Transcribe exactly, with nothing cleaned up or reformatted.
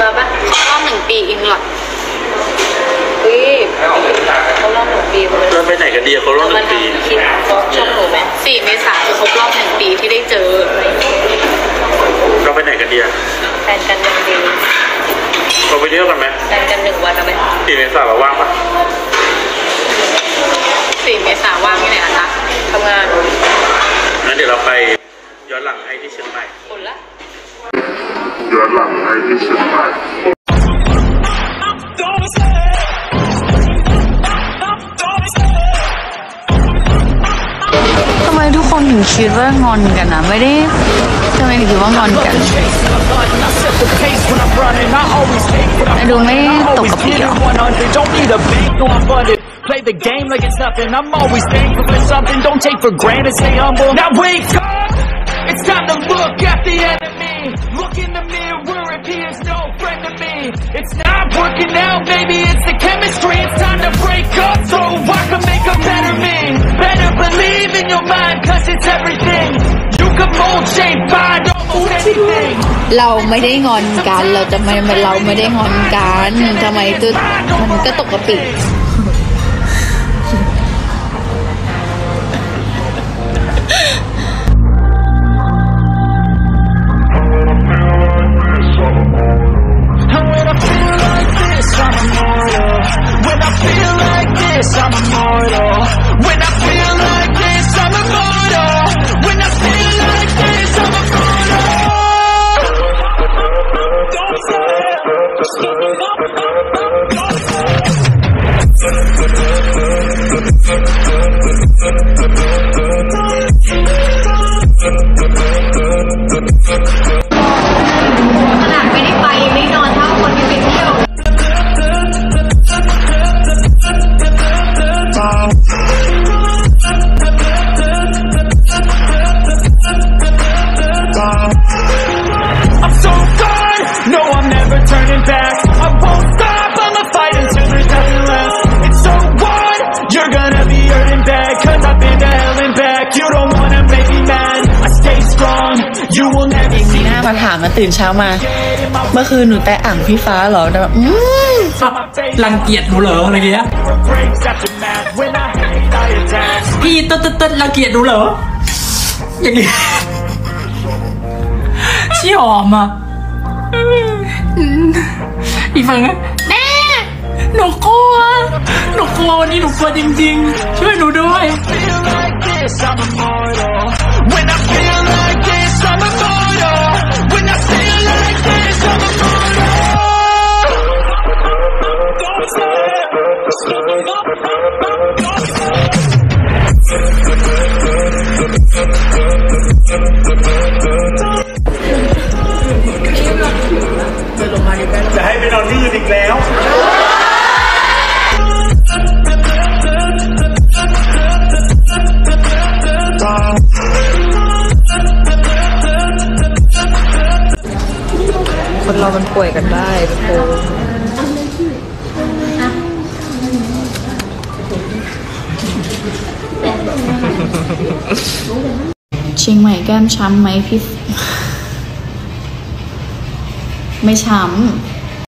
มาปะครบรอบหนึ่งปีอิงหลอดอุ้ยเขารอบหนึ่งปีเลยเราไปไหนกันดีเขารอบหนึ่งปีคิดชอบหนูไหมสี่เมษายนครบรอบหนึ่งปีที่ได้เจอเราไปไหนกันดีแฟนกันยังดีเราไปเที่ยวกันไหมแฟนกันหนึ่งวันเอาไหมสี่เมษายนเราว่างปะสี่เมษายนว่างที่ไหนคะทำงานงั้นเดี๋ยวเราไปย้อนหลังให้ที่เชียงใหม่คนละย้อนหลังให้ที่เชียงใหม่ทำไมทุกคนถึงคิดว่างอนกันนะไม่ได้ทำไมถึงคิดว่างอนกันดูไม่ตกกับพี่หรอ Play the game like it's nothing. I'm always thankful for something. Don't take for granted. Stay humble. Now wake up. It's time to look at the enemy. Look in the mirror if he is no friend to me. It's not working out. Maybe it's the chemistry. It's time to break up so I can make a better me. Better believe in your mind, cause it's everything. You can mold, shape, find almost anything. เราไม่ได้งอนกันเราจะไม่เราไม่ได้งอนกันทำไมตัวมันก็ตกกระปิ I'm immortal. When I feel like this, I'm immortal. When I feel like this, I'm immortal. Don't say ขนาดไม่ได้ไปไม่นอนเท่าคนที่ไปเที่ยวTurning back, I won't stop, I'ma fight until there's nothing left. It's so what? You're gonna be hurting bad, cause I've been to hell and back. You don't wanna make me mad, I stay strong. You will never see หน้ามาถามมาตื่นเช้ามาเมื่อคืนหนูแต่อ่างพี่ฟ้าเหรอแบบอืมรังเกียจหนูเหรออะไรเงี้ยพี่ตึ๊ดตึ๊ดตึ๊ดรังเกียจหนูเหรออย่างนี้ชี่หอมอ่ะอีฟังนะแม่หนูกลัวหนูกลัววันนี้หนูกลัวจริงๆช่วยหนูด้วยจะให้ไปนอนที่อื่นอีกแล้วคนเรามันป่วยกันได้ทุกคนเชียงใหม่แก้มช้ำไหมพี่ไม่ช้ำ